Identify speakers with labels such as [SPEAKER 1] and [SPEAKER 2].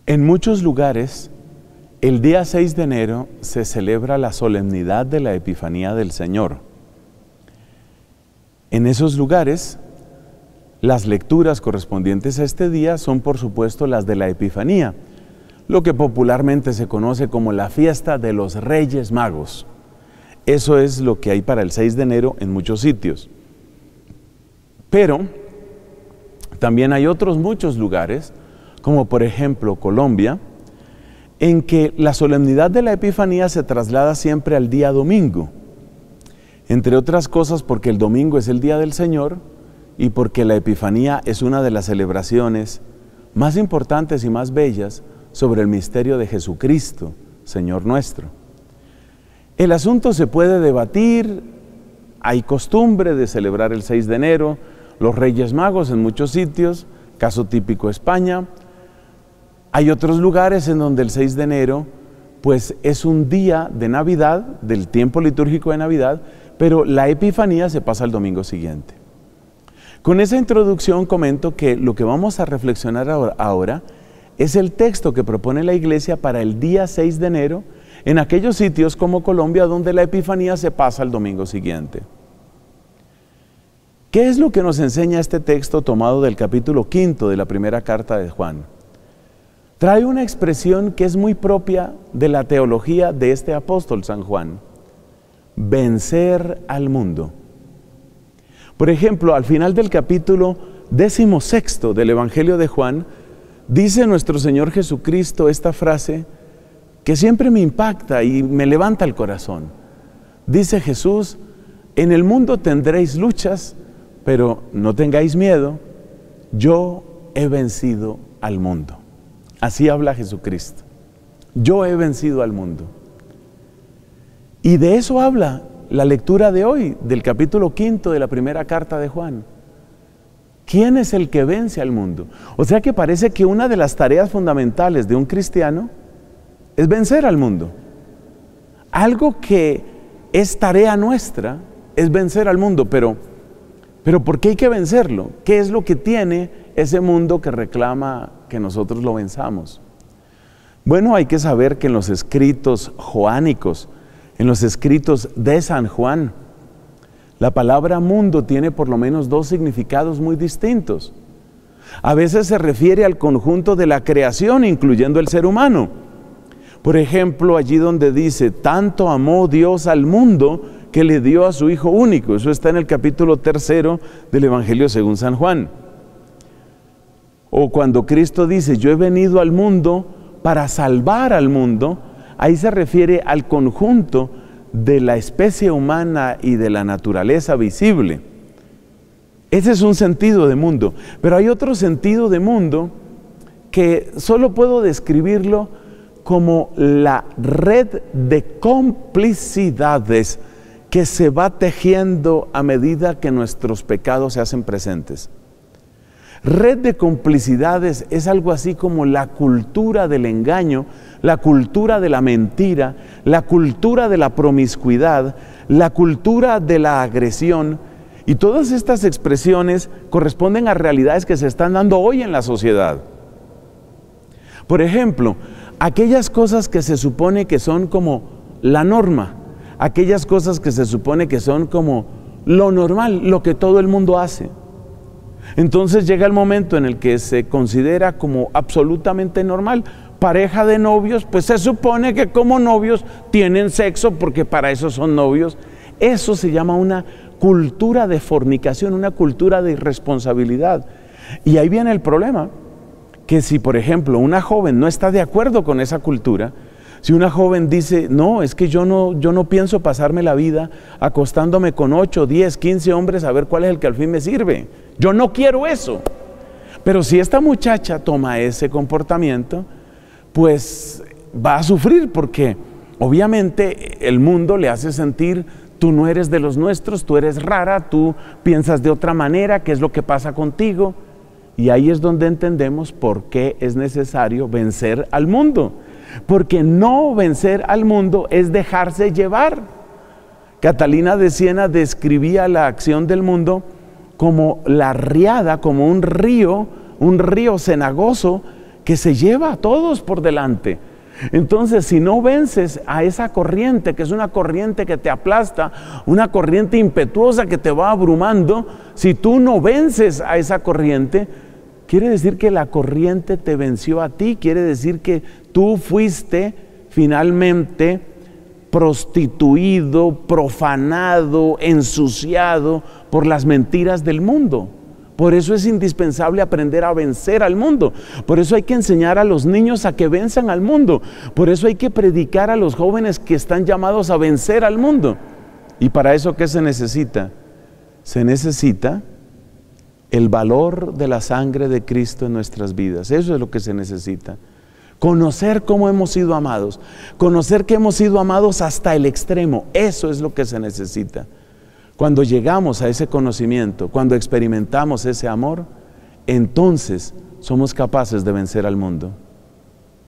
[SPEAKER 1] En muchos lugares, el día 6 de enero se celebra la solemnidad de la Epifanía del Señor. En esos lugares, las lecturas correspondientes a este día son, por supuesto, las de la Epifanía, lo que popularmente se conoce como la fiesta de los Reyes Magos. Eso es lo que hay para el 6 de enero en muchos sitios. Pero también hay otros muchos lugares, como por ejemplo Colombia, en que la solemnidad de la Epifanía se traslada siempre al día domingo. Entre otras cosas porque el domingo es el día del Señor y porque la Epifanía es una de las celebraciones más importantes y más bellas sobre el misterio de Jesucristo, Señor nuestro. El asunto se puede debatir, hay costumbre de celebrar el 6 de enero, los Reyes Magos en muchos sitios, caso típico España. Hay otros lugares en donde el 6 de enero pues es un día de Navidad, del tiempo litúrgico de Navidad, pero la Epifanía se pasa al domingo siguiente. Con esa introducción comento que lo que vamos a reflexionar ahora es el texto que propone la Iglesia para el día 6 de enero en aquellos sitios como Colombia donde la Epifanía se pasa al domingo siguiente. ¿Qué es lo que nos enseña este texto tomado del capítulo 5 de la primera carta de Juan? Trae una expresión que es muy propia de la teología de este apóstol San Juan: vencer al mundo. Por ejemplo, al final del capítulo 16 del Evangelio de Juan, dice nuestro Señor Jesucristo esta frase que siempre me impacta y me levanta el corazón. Dice Jesús: en el mundo tendréis luchas, pero no tengáis miedo, yo he vencido al mundo. Así habla Jesucristo. Yo he vencido al mundo. Y de eso habla la lectura de hoy, del capítulo 5 de la primera carta de Juan. ¿Quién es el que vence al mundo? O sea que parece que una de las tareas fundamentales de un cristiano es vencer al mundo. Algo que es tarea nuestra es vencer al mundo, pero ¿por qué hay que vencerlo? ¿Qué es lo que tiene ese mundo que reclama que nosotros lo venzamos? Bueno, hay que saber que en los escritos joánicos, en los escritos de San Juan, la palabra mundo tiene por lo menos dos significados muy distintos. A veces se refiere al conjunto de la creación, incluyendo el ser humano. Por ejemplo, allí donde dice: tanto amó Dios al mundo que le dio a su Hijo único. Eso está en el capítulo 3 del Evangelio según San Juan. O cuando Cristo dice: yo he venido al mundo para salvar al mundo, ahí se refiere al conjunto de la especie humana y de la naturaleza visible. Ese es un sentido de mundo, pero hay otro sentido de mundo que solo puedo describirlo como la red de complicidades que se va tejiendo a medida que nuestros pecados se hacen presentes. Red de complicidades es algo así como la cultura del engaño, la cultura de la mentira, la cultura de la promiscuidad, la cultura de la agresión, y todas estas expresiones corresponden a realidades que se están dando hoy en la sociedad. Por ejemplo, aquellas cosas que se supone que son como la norma, aquellas cosas que se supone que son como lo normal, lo que todo el mundo hace. Entonces llega el momento en el que se considera como absolutamente normal. Pareja de novios, pues se supone que como novios tienen sexo porque para eso son novios. Eso se llama una cultura de fornicación, una cultura de irresponsabilidad. Y ahí viene el problema, que si por ejemplo una joven no está de acuerdo con esa cultura, si una joven dice: no, es que yo no pienso pasarme la vida acostándome con 8, 10, 15 hombres a ver cuál es el que al fin me sirve, yo no quiero eso. Pero si esta muchacha toma ese comportamiento, pues va a sufrir, porque obviamente el mundo le hace sentir: tú no eres de los nuestros, tú eres rara, tú piensas de otra manera, ¿qué es lo que pasa contigo? Y ahí es donde entendemos por qué es necesario vencer al mundo. Porque no vencer al mundo es dejarse llevar. Catalina de Siena describía la acción del mundo como la riada, como un río cenagoso que se lleva a todos por delante. Entonces, si no vences a esa corriente, que es una corriente que te aplasta, una corriente impetuosa que te va abrumando, si tú no vences a esa corriente, quiere decir que la corriente te venció a ti, quiere decir que tú fuiste finalmente prostituido, profanado, ensuciado por las mentiras del mundo. Por eso es indispensable aprender a vencer al mundo. Por eso hay que enseñar a los niños a que venzan al mundo. Por eso hay que predicar a los jóvenes que están llamados a vencer al mundo. ¿Y para eso qué se necesita? Se necesita el valor de la sangre de Cristo en nuestras vidas. Eso es lo que se necesita. Conocer cómo hemos sido amados. Conocer que hemos sido amados hasta el extremo. Eso es lo que se necesita. Cuando llegamos a ese conocimiento, cuando experimentamos ese amor, entonces somos capaces de vencer al mundo.